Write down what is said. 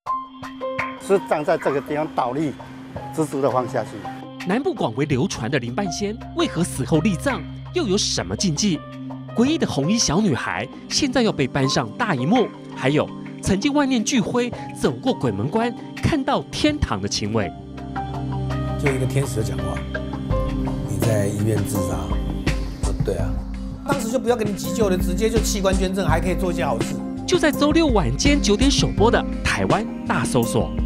是站在这个地方倒立，直直的放下去。 南部广为流传的林半仙，为何死后立葬？又有什么禁忌？诡异的红衣小女孩，现在要被搬上大荧幕。还有曾经万念俱灰，走过鬼门关，看到天堂的秦伟。 就一个天使的讲话，你在医院自杀？对啊，当时就不要给你急救了，直接就器官捐赠，还可以做一件好事。 就在周六晚间9点首播的《台湾大搜索》。